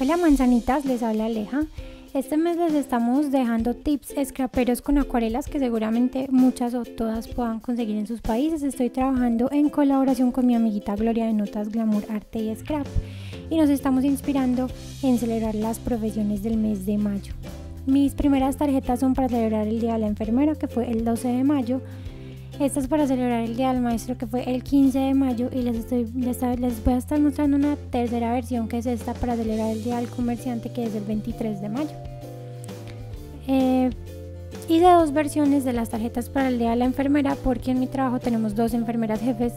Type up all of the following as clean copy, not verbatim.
Hola manzanitas, les habla Aleja. Este mes les estamos dejando tips scraperos con acuarelas que seguramente muchas o todas puedan conseguir en sus países. Estoy trabajando en colaboración con mi amiguita Gloria de Notas Glamour Arte y Scrap y nos estamos inspirando en celebrar las profesiones del mes de mayo. Mis primeras tarjetas son para celebrar el Día de la Enfermera, que fue el 12 de mayo. Estas para celebrar el Día del Maestro, que fue el 15 de mayo, y les voy a estar mostrando una tercera versión, que es esta para celebrar el Día del Comerciante, que es el 23 de mayo. Hice dos versiones de las tarjetas para el Día de la Enfermera, porque en mi trabajo tenemos dos enfermeras jefes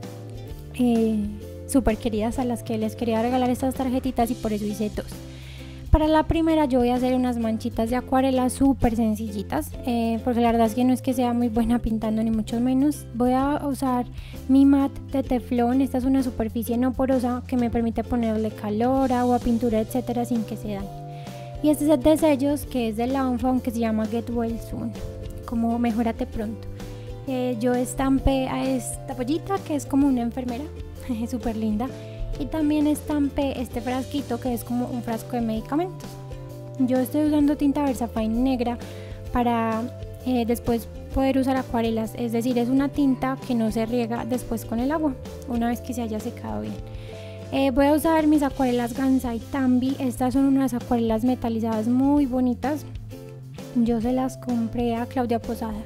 súper queridas a las que les quería regalar estas tarjetitas, y por eso hice dos. Para la primera yo voy a hacer unas manchitas de acuarela súper sencillitas, porque la verdad es que no es que sea muy buena pintando ni mucho menos. Voy a usar mi mat de teflón. Esta es una superficie no porosa que me permite ponerle calor, agua, pintura, etcétera, sin que se dañe. Y este set de sellos, que es de Lawnfawn, que se llama Get Well Soon, como mejórate pronto. Yo estampé a esta pollita, que es como una enfermera, súper linda. Y también estampé este frasquito, que es como un frasco de medicamentos. Yo estoy usando tinta Versafine negra para después poder usar acuarelas, es decir, es una tinta que no se riega después con el agua, una vez que se haya secado bien. Voy a usar mis acuarelas Gansai Tambi. Estas son unas acuarelas metalizadas muy bonitas. Yo se las compré a Claudia Posada.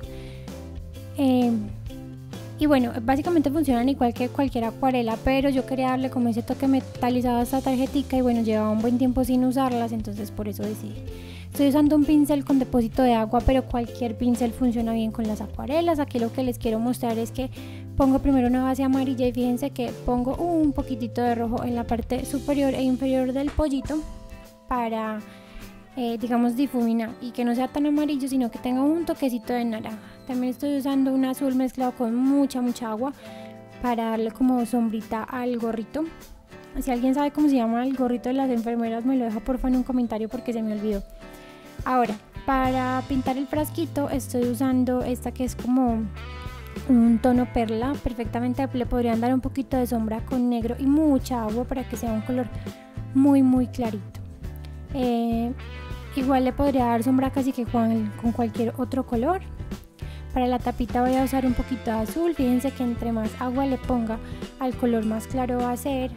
Y bueno, básicamente funcionan igual que cualquier acuarela, pero yo quería darle como ese toque metalizado a esta tarjetica, y bueno, llevaba un buen tiempo sin usarlas, entonces por eso decidí. Estoy usando un pincel con depósito de agua, pero cualquier pincel funciona bien con las acuarelas. Aquí lo que les quiero mostrar es que pongo primero una base amarilla, y fíjense que pongo un poquitito de rojo en la parte superior e inferior del pollito para digamos difuminar, y que no sea tan amarillo, sino que tenga un toquecito de naranja. También estoy usando un azul mezclado con mucha agua para darle como sombrita al gorrito. Si alguien sabe cómo se llama el gorrito de las enfermeras, me lo deja porfa en un comentario, porque se me olvidó. Ahora, para pintar el frasquito estoy usando esta, que es como un tono perla. Perfectamente le podrían dar un poquito de sombra con negro y mucha agua para que sea un color muy clarito. Igual le podría dar sombra casi que con cualquier otro color. Para la tapita voy a usar un poquito de azul. Fíjense que entre más agua le ponga al color, más claro va a ser.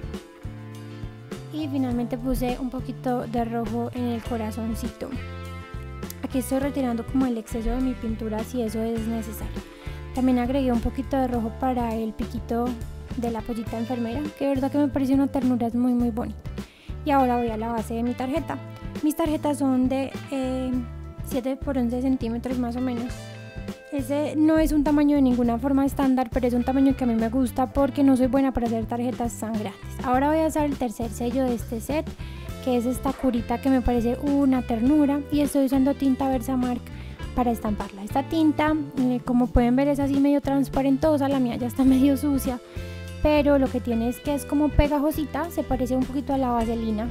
Y finalmente puse un poquito de rojo en el corazoncito. Aquí estoy retirando como el exceso de mi pintura si eso es necesario. También agregué un poquito de rojo para el piquito de la pollita enfermera, que de verdad que me parece una ternura, es muy bonita. Y ahora voy a la base de mi tarjeta. Mis tarjetas son de 7 por 11 centímetros más o menos. Ese no es un tamaño de ninguna forma estándar, pero es un tamaño que a mí me gusta porque no soy buena para hacer tarjetas tan grandes. Ahora voy a usar el tercer sello de este set, que es esta curita que me parece una ternura, y estoy usando tinta Versamark para estamparla. Esta tinta, como pueden ver, es así medio transparentosa. La mía ya está medio sucia, pero lo que tiene es que es como pegajosita, se parece un poquito a la vaselina.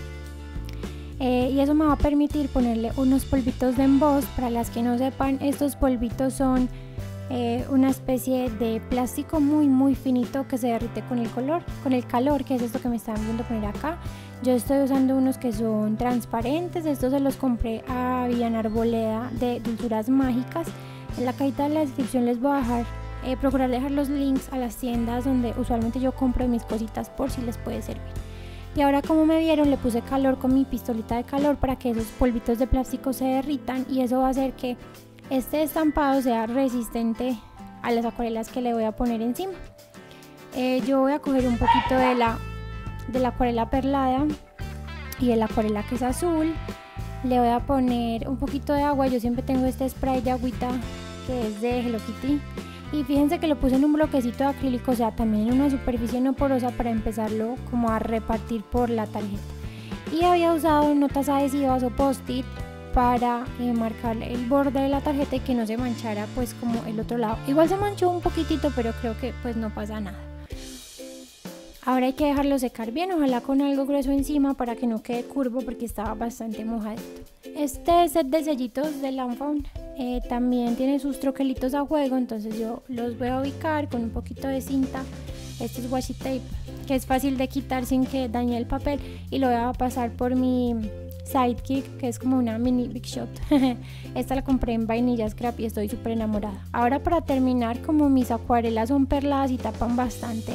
Y eso me va a permitir ponerle unos polvitos de emboss. Para las que no sepan, estos polvitos son una especie de plástico muy finito que se derrite con el calor, que es esto que me están viendo poner acá. Yo estoy usando unos que son transparentes. Estos se los compré a Viviana Arboleda de Dulzuras Mágicas. En la cajita de la descripción les voy a dejar, procurar dejar los links a las tiendas donde usualmente yo compro mis cositas, por si les puede servir. Y ahora, como me vieron, le puse calor con mi pistolita de calor para que esos polvitos de plástico se derritan, y eso va a hacer que este estampado sea resistente a las acuarelas que le voy a poner encima. Yo voy a coger un poquito de la acuarela perlada y de la acuarela que es azul. Le voy a poner un poquito de agua. Yo siempre tengo este spray de agüita que es de Hello Kitty. Y fíjense que lo puse en un bloquecito de acrílico, o sea, también en una superficie no porosa, para empezarlo como a repartir por la tarjeta. Y había usado notas adhesivas o post-it para marcar el borde de la tarjeta y que no se manchara pues como el otro lado. Igual se manchó un poquitito, pero creo que pues no pasa nada. Ahora hay que dejarlo secar bien, ojalá con algo grueso encima para que no quede curvo, porque estaba bastante mojadito. Este set de sellitos de Lawnfawn también tiene sus troquelitos a juego, entonces yo los voy a ubicar con un poquito de cinta. Este es washi tape, que es fácil de quitar sin que dañe el papel, y lo voy a pasar por mi Sidekick, que es como una mini Big Shot. Esta la compré en Vainilla Scrap y estoy súper enamorada. Ahora, para terminar, como mis acuarelas son perladas y tapan bastante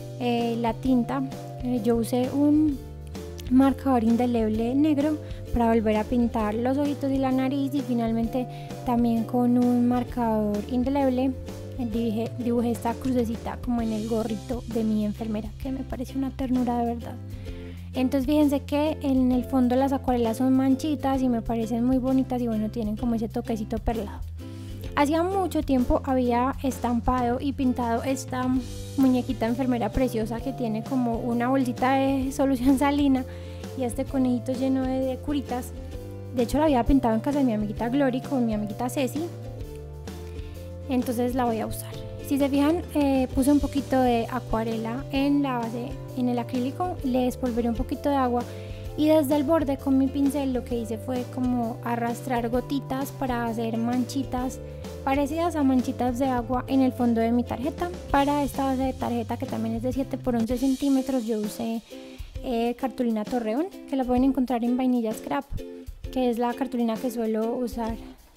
la tinta, yo usé un marcador indeleble negro para volver a pintar los ojitos y la nariz, y finalmente también con un marcador indeleble dibujé esta crucecita como en el gorrito de mi enfermera, que me parece una ternura de verdad. Entonces fíjense que en el fondo las acuarelas son manchitas y me parecen muy bonitas, y bueno, tienen como ese toquecito perlado. Hacía mucho tiempo había estampado y pintado esta muñequita enfermera preciosa que tiene como una bolsita de solución salina y este conejito lleno de curitas. De hecho la había pintado en casa de mi amiguita Glory con mi amiguita Ceci, entonces la voy a usar. Si se fijan, puse un poquito de acuarela en la base, en el acrílico, le espolvoré un poquito de agua, y desde el borde con mi pincel lo que hice fue como arrastrar gotitas para hacer manchitas parecidas a manchitas de agua en el fondo de mi tarjeta. Para esta base de tarjeta, que también es de 7 por 11 centímetros, yo usé cartulina Torreón, que la pueden encontrar en Vainilla Scrap, que es la cartulina que suelo usar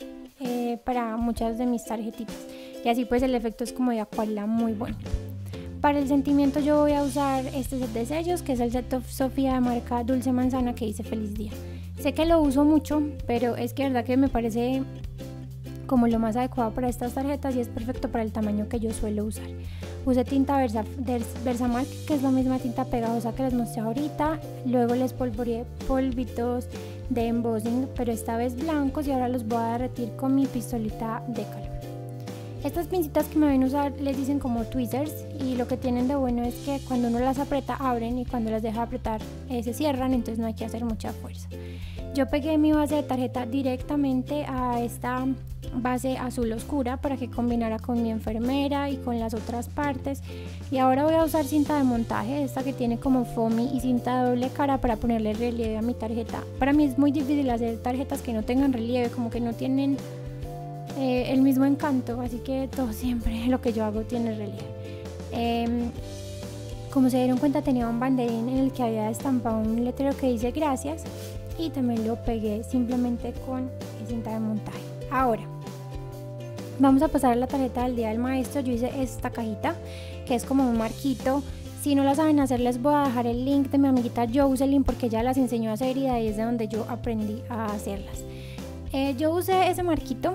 para muchas de mis tarjetitas, y así pues el efecto es como de acuarela muy bueno. Para el sentimiento yo voy a usar este set de sellos, que es el set of Sofía de marca Dulce Manzana, que dice Feliz Día. Sé que lo uso mucho, pero es que verdad que me parece como lo más adecuado para estas tarjetas, y es perfecto para el tamaño que yo suelo usar. Usé tinta Versamark, que es la misma tinta pegajosa que les mostré ahorita. Luego les polvoreé polvitos de embossing, pero esta vez blancos, y ahora los voy a derretir con mi pistolita de calor. Estas pincitas que me ven usar les dicen como tweezers, y lo que tienen de bueno es que cuando uno las aprieta abren, y cuando las deja apretar se cierran, entonces no hay que hacer mucha fuerza. Yo pegué mi base de tarjeta directamente a esta base azul oscura para que combinara con mi enfermera y con las otras partes, y ahora voy a usar cinta de montaje, esta que tiene como foamy, y cinta de doble cara para ponerle relieve a mi tarjeta. Para mí es muy difícil hacer tarjetas que no tengan relieve, como que no tienen el mismo encanto, así que todo siempre lo que yo hago tiene relieve. Como se dieron cuenta, tenía un banderín en el que había estampado un letrero que dice gracias, y también lo pegué simplemente con cinta de montaje. Ahora vamos a pasar a la tarjeta del Día del Maestro. Yo hice esta cajita que es como un marquito. Si no la saben hacer, les voy a dejar el link de mi amiguita Jocelyn, porque ella las enseñó a hacer y de ahí es de donde yo aprendí a hacerlas. Yo usé ese marquito.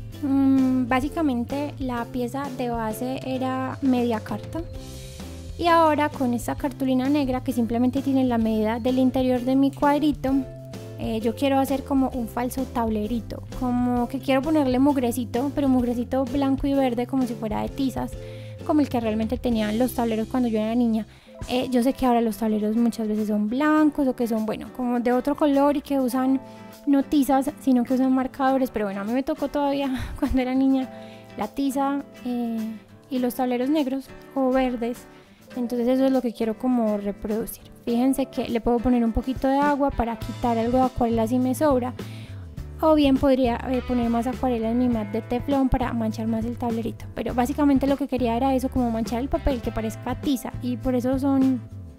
Básicamente la pieza de base era media carta, y ahora con esta cartulina negra que simplemente tiene la medida del interior de mi cuadrito, yo quiero hacer como un falso tablerito, como que quiero ponerle mugrecito, pero mugrecito blanco y verde, como si fuera de tizas, como el que realmente tenían los tableros cuando yo era niña. Yo sé que ahora los tableros muchas veces son blancos, o que son, bueno, como de otro color, y que usan no tizas, sino que usan marcadores, pero bueno, a mí me tocó todavía cuando era niña la tiza y los tableros negros o verdes. Entonces eso es lo que quiero como reproducir. Fíjense que le puedo poner un poquito de agua para quitar algo de acuarela si me sobra, o bien podría poner más acuarela en mi mat de teflón para manchar más el tablerito, pero básicamente lo que quería era eso, como manchar el papel que parezca tiza, y por eso son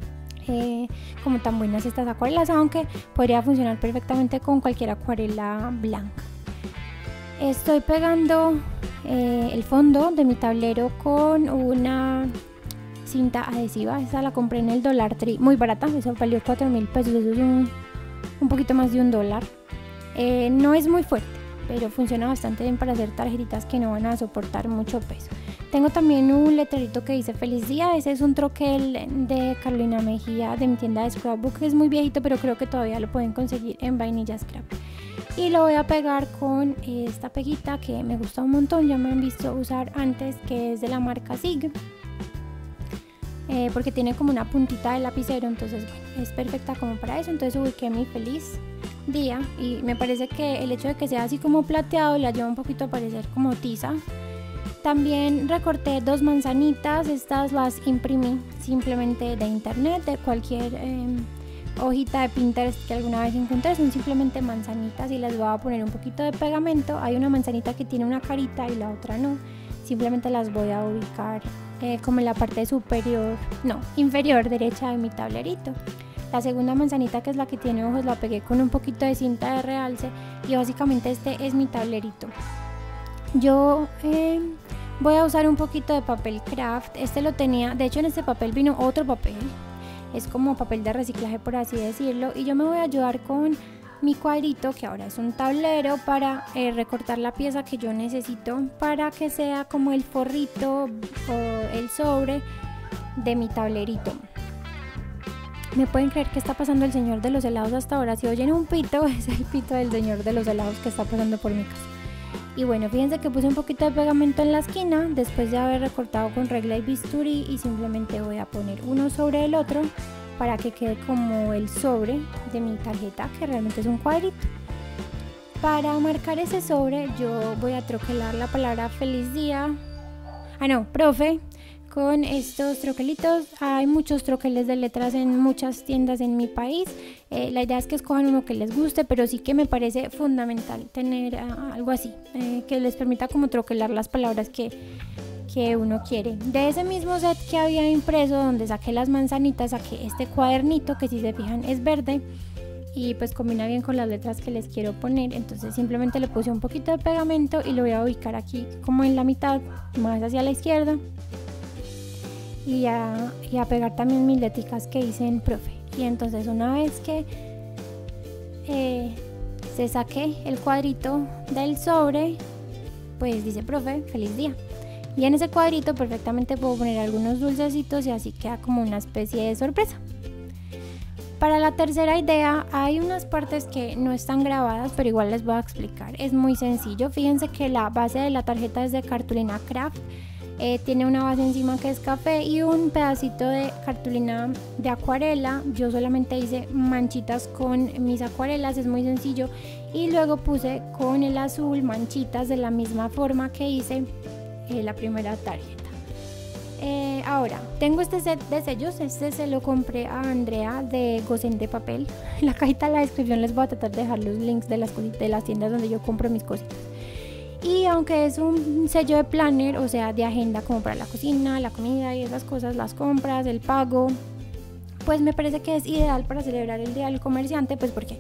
como tan buenas estas acuarelas, aunque podría funcionar perfectamente con cualquier acuarela blanca. Estoy pegando el fondo de mi tablero con una cinta adhesiva. Esa la compré en el Dollar Tree, muy barata, eso valió 4.000 pesos, eso es un poquito más de $1. No es muy fuerte, pero funciona bastante bien para hacer tarjetitas que no van a soportar mucho peso. Tengo también un letrerito que dice Feliz Día. Ese es un troquel de Carolina Mejía, de mi tienda de scrapbook. Es muy viejito, pero creo que todavía lo pueden conseguir en Vainilla Scrap. Y lo voy a pegar con esta peguita que me gusta un montón, ya me han visto usar antes, que es de la marca Sig, porque tiene como una puntita de lapicero, entonces bueno, es perfecta como para eso. Entonces ubiqué mi Feliz Día, y me parece que el hecho de que sea así como plateado le ayuda un poquito a parecer como tiza. También recorté 2 manzanitas, estas las imprimí simplemente de internet, de cualquier hojita de Pinterest que alguna vez encontré. Son simplemente manzanitas y les voy a poner un poquito de pegamento. Hay una manzanita que tiene una carita y la otra no, simplemente las voy a ubicar como en la parte superior, no, inferior derecha de mi tablerito. La segunda manzanita, que es la que tiene ojos, la pegué con un poquito de cinta de realce y básicamente este es mi tablerito. Yo voy a usar un poquito de papel craft. Este lo tenía, de hecho en este papel vino otro papel, es como papel de reciclaje por así decirlo, y yo me voy a ayudar con mi cuadrito, que ahora es un tablero, para recortar la pieza que yo necesito para que sea como el forrito o el sobre de mi tablerito. ¿Me pueden creer que está pasando el señor de los helados hasta ahora? Si oyen un pito, es el pito del señor de los helados que está pasando por mi casa. Y bueno, fíjense que puse un poquito de pegamento en la esquina después de haber recortado con regla y bisturí, y simplemente voy a poner uno sobre el otro para que quede como el sobre de mi tarjeta, que realmente es un cuadrito. Para marcar ese sobre yo voy a troquelar la palabra feliz día, profe, con estos troquelitos. Hay muchos troqueles de letras en muchas tiendas en mi país. La idea es que escojan uno que les guste, pero sí que me parece fundamental tener algo así, que les permita como troquelar las palabras que uno quiere. De ese mismo set que había impreso, donde saqué las manzanitas, saqué este cuadernito que, si se fijan, es verde y pues combina bien con las letras que les quiero poner. Entonces simplemente le puse un poquito de pegamento y lo voy a ubicar aquí como en la mitad, más hacia la izquierda, y a pegar también mis letricas que hice en profe. Y entonces una vez que se saque el cuadrito del sobre, pues dice profe, feliz día. Y en ese cuadrito perfectamente puedo poner algunos dulcecitos y así queda como una especie de sorpresa. Para la tercera idea hay unas partes que no están grabadas, pero igual les voy a explicar. Es muy sencillo. Fíjense que la base de la tarjeta es de cartulina craft. Tiene una base encima que es café y un pedacito de cartulina de acuarela. Yo solamente hice manchitas con mis acuarelas, es muy sencillo. Y luego puse con el azul manchitas de la misma forma que hice la primera tarjeta. Ahora tengo este set de sellos. Este se lo compré a Andrea de Gosen de Papel. En la cajita de la descripción les voy a tratar de dejar los links de las tiendas donde yo compro mis cositas. Y aunque es un sello de planner, o sea, de agenda, como para la cocina, la comida y esas cosas, las compras, el pago, pues me parece que es ideal para celebrar el Día del Comerciante, pues porque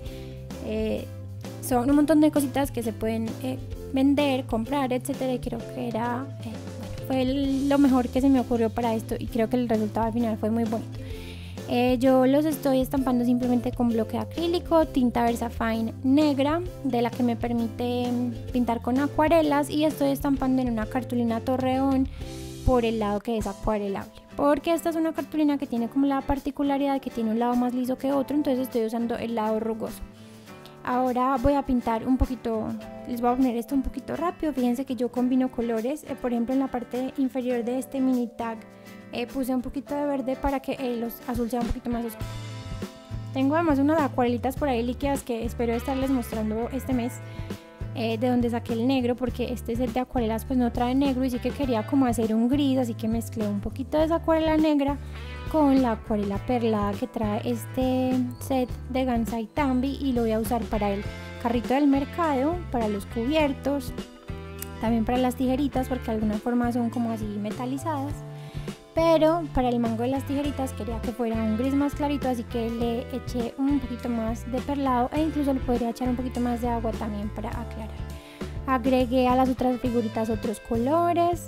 son un montón de cositas que se pueden vender, comprar, etcétera. Y creo que fue lo mejor que se me ocurrió para esto, y creo que el resultado al final fue muy bonito. Yo los estoy estampando simplemente con bloque acrílico, tinta Versafine negra, de la que me permite pintar con acuarelas, y estoy estampando en una cartulina Torreón por el lado que es acuarelable, porque esta es una cartulina que tiene como la particularidad de que tiene un lado más liso que otro, entonces estoy usando el lado rugoso. Ahora voy a pintar un poquito, les voy a poner esto un poquito rápido. Fíjense que yo combino colores, por ejemplo en la parte inferior de este mini tag puse un poquito de verde para que el azul sea un poquito más oscuro. Tengo además unas acuarelitas por ahí líquidas que espero estarles mostrando este mes, de donde saqué el negro, porque este set de acuarelas pues no trae negro y sí que quería como hacer un gris, así que mezclé un poquito de esa acuarela negra con la acuarela perlada que trae este set de Gansai Tambi, y lo voy a usar para el carrito del mercado, para los cubiertos, también para las tijeritas, porque de alguna forma son como así metalizadas. Pero para el mango de las tijeritas quería que fuera un gris más clarito, así que le eché un poquito más de perlado, e incluso le podría echar un poquito más de agua también para aclarar. Agregué a las otras figuritas otros colores,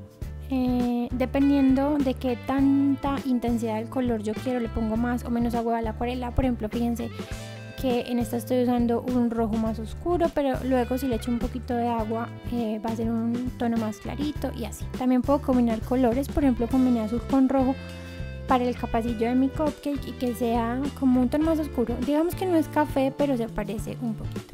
dependiendo de qué tanta intensidad del color yo quiero, le pongo más o menos agua a la acuarela. Por ejemplo, fíjense que en esta estoy usando un rojo más oscuro, pero luego si le echo un poquito de agua va a ser un tono más clarito, y así. También puedo combinar colores, por ejemplo combiné azul con rojo para el capacillo de mi cupcake y que sea como un tono más oscuro. Digamos que no es café, pero se parece un poquito.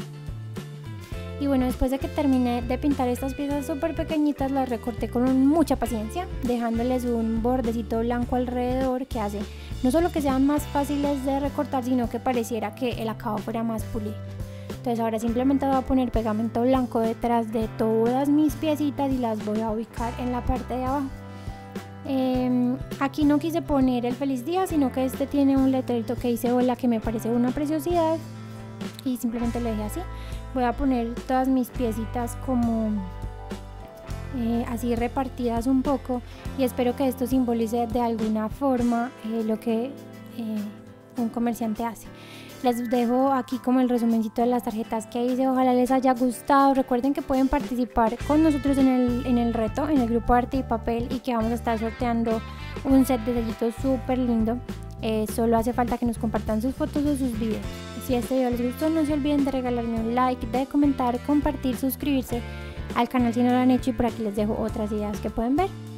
Y bueno, después de que terminé de pintar estas piezas súper pequeñitas, las recorté con mucha paciencia, dejándoles un bordecito blanco alrededor que hace no solo que sean más fáciles de recortar, sino que pareciera que el acabado fuera más pulido. Entonces ahora simplemente voy a poner pegamento blanco detrás de todas mis piecitas y las voy a ubicar en la parte de abajo. Aquí no quise poner el feliz día, sino que este tiene un letrerito que dice hola, que me parece una preciosidad, y simplemente lo dejé así. Voy a poner todas mis piecitas como así repartidas un poco, y espero que esto simbolice de alguna forma lo que un comerciante hace. Les dejo aquí como el resumencito de las tarjetas que hice, ojalá les haya gustado. Recuerden que pueden participar con nosotros en el reto, en el grupo Arte y Papel, y que vamos a estar sorteando un set de sellitos súper lindo. Solo hace falta que nos compartan sus fotos o sus videos. Si este video les gustó, no se olviden de regalarme un like, de comentar, compartir, suscribirse al canal si no lo han hecho, y por aquí les dejo otras ideas que pueden ver.